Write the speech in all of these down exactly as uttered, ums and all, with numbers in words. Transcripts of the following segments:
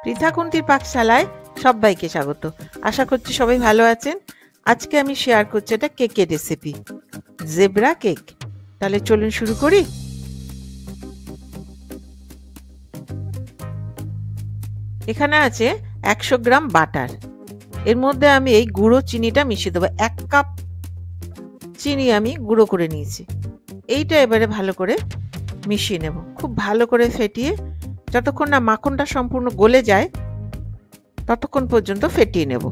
পৃথা কুন্তির পাকশালায় সবাইকে স্বাগত। আশা করছি সবাই ভালো আছেন। আজকে আমি শেয়ার করছি এটা কেকের রেসিপি, জেব্রা কেক। তাহলে চলুন শুরু করি। এখানে আছে একশো গ্রাম বাটার। এর মধ্যে আমি এই গুঁড়ো চিনিটা মিশিয়ে দেবো। এক কাপ চিনি আমি গুঁড়ো করে নিয়েছি। এইটা এবারে ভালো করে মিশিয়ে নেব, খুব ভালো করে ফেটিয়ে, যতক্ষণ না মাখনটা সম্পূর্ণ গলে যায় ততক্ষণ পর্যন্ত ফেটিয়ে নেব।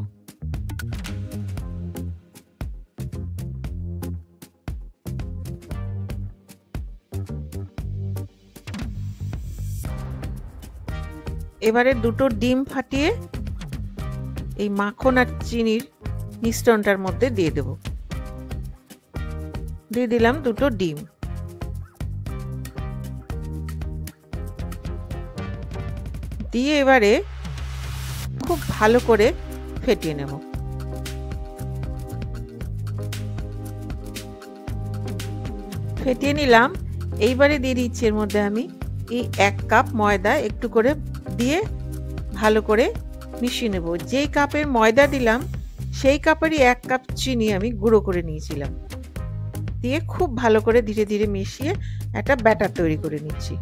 এবারে দুটো ডিম ফাটিয়ে এই মাখন আর চিনির মিশ্রণটার মধ্যে দিয়ে দেব। দিয়ে দিলাম দুটো ডিম। দিয়ে এবারে খুব ভালো করে ফেটিয়ে নেব। ফেটিয়ে নিলাম। এইবারে দিয়ে দিচ্ছি এর মধ্যে আমি এই এক কাপ ময়দা একটু করে দিয়ে ভালো করে মিশিয়ে নেব। যেই কাপের ময়দা দিলাম সেই কাপেরই এক কাপ চিনি আমি গুঁড়ো করে নিয়েছিলাম। দিয়ে খুব ভালো করে ধীরে ধীরে মিশিয়ে একটা ব্যাটার তৈরি করে নিচ্ছি।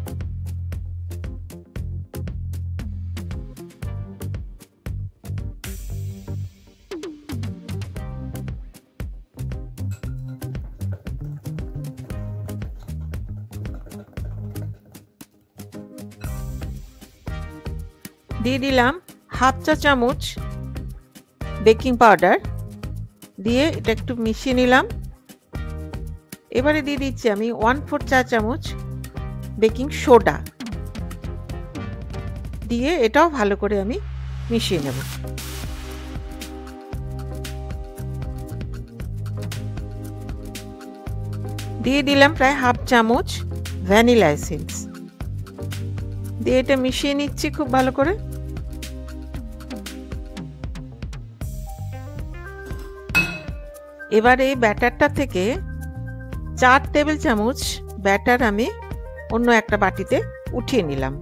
দিয়ে দিলাম হাফ চা চামচ বেকিং পাউডার, দিয়ে এটা একটু মিশিয়ে নিলাম। এবারে দিয়ে দিচ্ছি আমি ওয়ান ফোর চা চামচ বেকিং সোডা, দিয়ে এটাও ভালো করে আমি মিশিয়ে নেব। দিয়ে দিলাম প্রায় হাফ চামচ ভ্যানিলা এসেন্স, দিয়ে এটা মিশিয়ে নিচ্ছি খুব ভালো করে। এবার এই ব্যাটারটা থেকে চার টেবিল চামচ ব্যাটার আমি অন্য একটা বাটিতে উঠিয়ে নিলাম।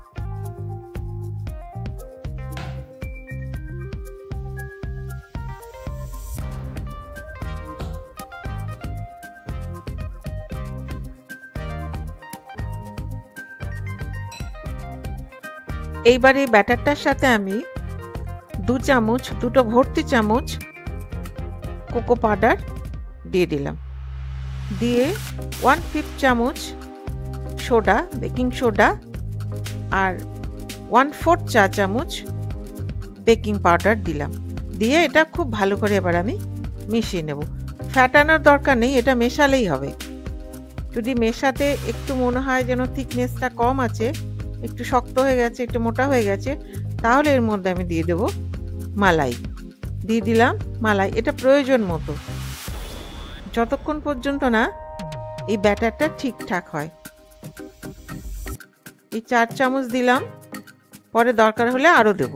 এইবার এই ব্যাটারটার সাথে আমি দু চামচ দুটো ভর্তি চামচ কোকো পাউডার দিয়ে দিলাম। দিয়ে ওয়ান ফিফথ চামচ সোডা বেকিং সোডা আর ওয়ান ফোর্থ চা চামচ বেকিং পাউডার দিলাম। দিয়ে এটা খুব ভালো করে এবার আমি মিশিয়ে নেব। ফ্যাটানোর দরকার নেই, এটা মেশালেই হবে। যদি মেশাতে একটু মনে হয় যেন থিকনেসটা কম আছে, একটু শক্ত হয়ে গেছে, একটু মোটা হয়ে গেছে, তাহলে এর মধ্যে আমি দিয়ে দেব মালাই। দিয়ে দিলাম মালাই, এটা প্রয়োজন মতো, যতক্ষণ পর্যন্ত না এই ব্যাটারটা ঠিকঠাক হয়। এই চার চামচ দিলাম, পরে দরকার হলে আরো দেব।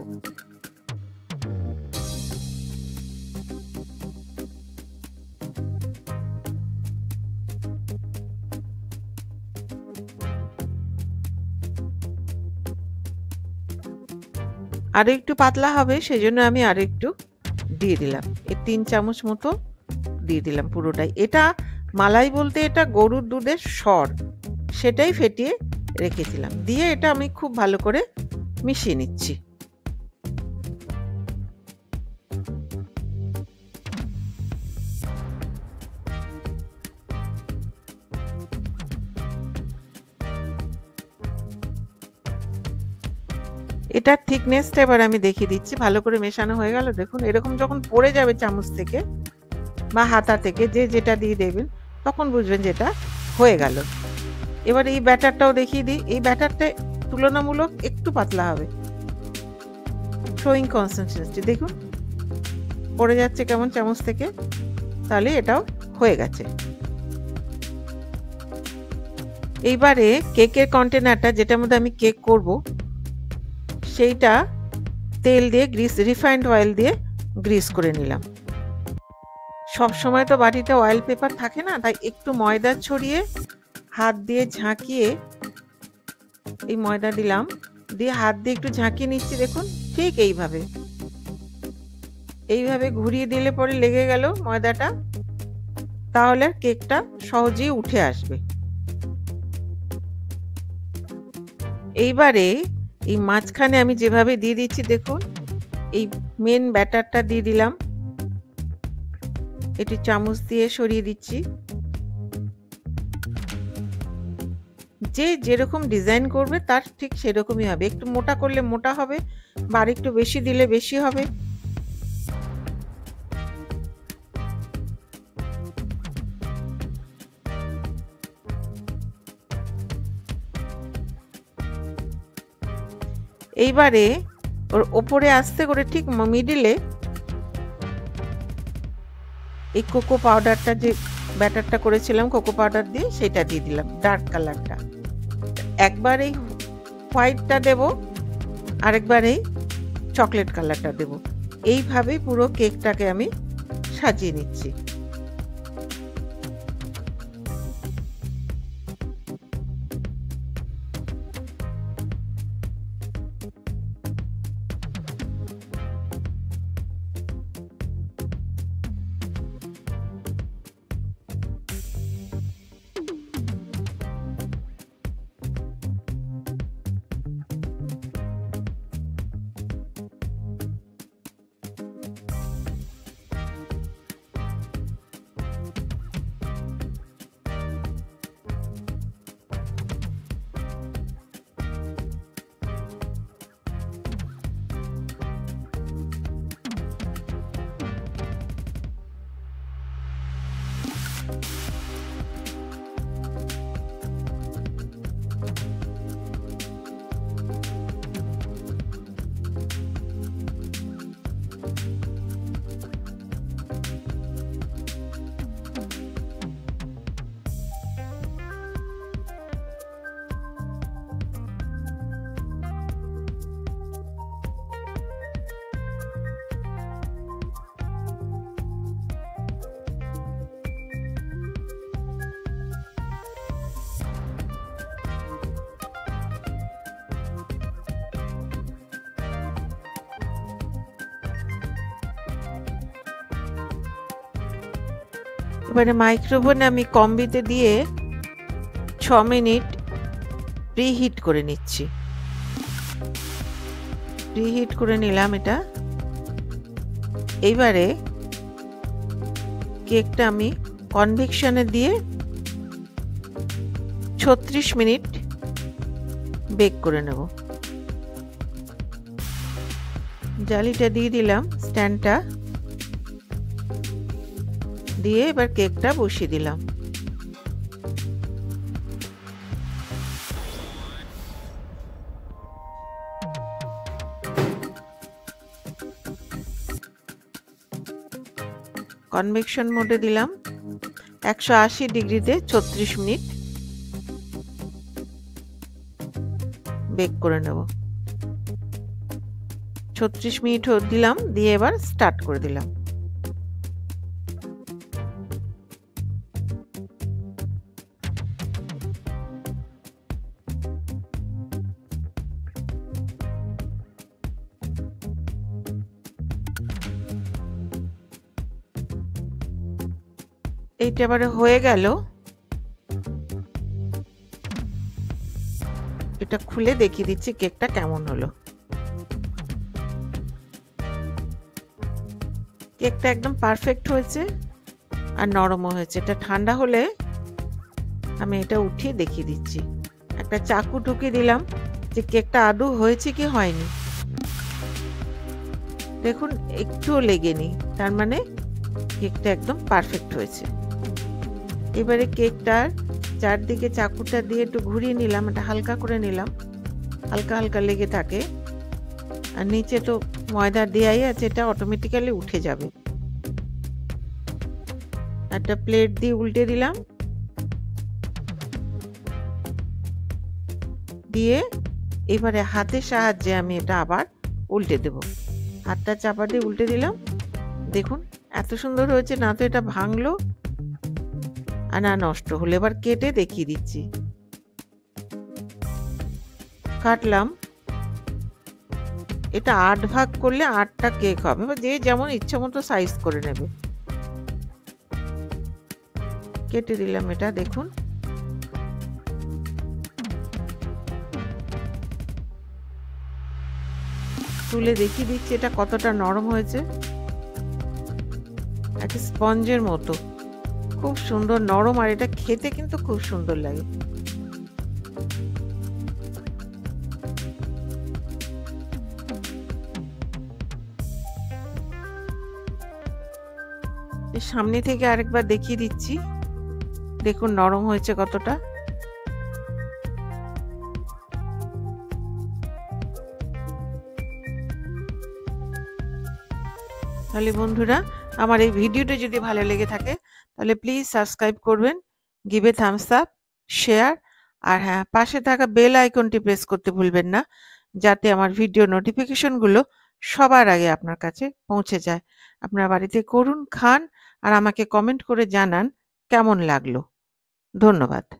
আরো একটু পাতলা হবে, সেজন্য আমি আরো একটু দিয়ে দিলাম। এই তিন চামচ মতো দিয়ে দিলাম পুরোটাই। এটা মালাই বলতে এটা গরুর দুধের সর, সেটাই ফেটিয়ে রেখেছিলাম। দিয়ে এটা আমি খুব ভালো করে মিশিয়ে নিচ্ছি। এটার থিকনেসটা এবার আমি দেখিয়ে দিচ্ছি। ভালো করে মেশানো হয়ে গেল, দেখুন এরকম যখন পড়ে যাবে চামচ থেকে বা হাতা থেকে, যে যেটা দিয়ে দেবেন, তখন বুঝবেন যেটা হয়ে গেল। এবার এই ব্যাটারটাও দেখিয়ে দিই। এই ব্যাটারটা তুলনামূলক একটু পাতলা হবে, ফ্লোয়িং কনসিস্টেন্সি দেখুন পড়ে যাচ্ছে কেমন চামচ থেকে, তাহলে এটাও হয়ে গেছে। এইবারে কেকের কন্টেনারটা, যেটার মধ্যে আমি কেক করব, সেইটা তেল দিয়ে গ্রিস রিফাইন্ড অয়েল দিয়ে গ্রিস করে নিলাম। সব সময় তো বাটিতে অয়েল পেপার থাকে না, তাই একটু ময়দা ছড়িয়ে হাত দিয়ে ঝাঁকিয়ে এই ময়দা দিলাম দিয়ে হাত দিয়ে একটু ঝাঁকিয়ে নিচ্ছি। দেখুন ঠিক এইভাবে এইভাবে ঘুরিয়ে দিলে পরে লেগে গেল ময়দাটা, তাহলে কেকটা সহজেই উঠে আসবে। এইবারে এই মাঝখানে আমি যেভাবে দিয়ে দিচ্ছি, দেখুন এই মেন ব্যাটারটা দিয়ে দিলাম, একটু চামচ দিয়ে সরিয়ে দিচ্ছি। যে যেরকম ডিজাইন করবে তার ঠিক সেরকমই হবে। একটু মোটা করলে মোটা হবে, বা একটু বেশি দিলে বেশি হবে। এইবারে ওর ওপরে আস্তে করে ঠিক মিডিলে এই কোকো পাউডারটা, যে ব্যাটারটা করেছিলাম কোকো পাউডার দিয়ে, সেটা দিয়ে দিলাম, ডার্ক কালারটা। একবার এই হোয়াইটটা দেব, আরেকবার এই চকলেট কালারটা দেব। এইভাবে পুরো কেকটাকে আমি সাজিয়ে নিচ্ছি। এবারে মাইক্রোওভেনে আমি কম্বিতে দিয়ে ছ মিনিট প্রিহিট করে নিচ্ছি। প্রিহিট করে নিলাম এটা। এইবারে কেকটা আমি কনভেকশনে দিয়ে ছত্রিশ মিনিট বেক করে নেব। জালিটা দিয়ে দিলাম, স্ট্যান্ডটা দিয়ে এবার কেকটা বসিয়ে দিলাম। কনভেকশন মোডে দিলাম, একশো আশি ডিগ্রিতে ছত্রিশ মিনিট বেক করে নেব। ছত্রিশ মিনিট দিলাম, দিয়ে এবার স্টার্ট করে দিলাম। এইটা এবারে হয়ে গেল। এটা খুলে দেখিয়ে দিচ্ছি কেকটা কেমন হলো। কেকটা একদম পারফেক্ট হয়েছে আর নরমও হয়েছে। এটা ঠান্ডা হলে আমি এটা উঠিয়ে দেখিয়ে দিচ্ছি। একটা চাকু ঢুকিয়ে দিলাম যে কেকটা আদৌ হয়েছে কি হয়নি। দেখুন একটুও লেগেনি, তার মানে কেকটা একদম পারফেক্ট হয়েছে। এবারে কেকটার চারদিকে চাকুটা দিয়ে একটু ঘুরিয়ে নিলাম, এটা হালকা করে নিলাম, হালকা হালকা লেগে থাকে। আর নিচে তো ময়দা দেয়াই আছে, এটা অটোমেটিক্যালি উঠে যাবে। একটা প্লেট দিয়ে উল্টে দিলাম, দিয়ে এবারে হাতের সাহায্যে আমি এটা আবার উল্টে দেব। হাতটা চাপা দিয়ে উল্টে দিলাম। দেখুন এত সুন্দর হয়েছে, না তো এটা ভাঙলো আর না নষ্ট হলো। এবার কেটে দেখিয়ে দিচ্ছি। কাটলাম, এটা আট ভাগ করলে আটটা কেক হবে, বা যে যেমন ইচ্ছা মতো সাইজ করে নেবে। কেটে দিলাম এটা, দেখুন। তুলে দেখিয়ে দিচ্ছি এটা কতটা নরম হয়েছে, একটা স্পঞ্জের মতো, খুব সুন্দর নরম, আর এটা খেতে কিন্তু খুব সুন্দর লাগে। সামনে থেকে আরেকবার দেখিয়ে দিচ্ছি, দেখুন নরম হয়েছে কতটা। তাহলে বন্ধুরা, আমার এই ভিডিওটা যদি ভালো লেগে থাকে তাহলে প্লিজ সাবস্ক্রাইব করবেন, give a thumbs up, share, আর হ্যাঁ, পাশে থাকা বেল আইকনটি প্রেস করতে ভুলবেন না, যাতে আমার ভিডিও নোটিফিকেশনগুলো সবার আগে আপনার কাছে পৌঁছে যায়। আপনার বাড়িতে করুন, খান, আর আমাকে কমেন্ট করে জানান কেমন লাগলো। ধন্যবাদ।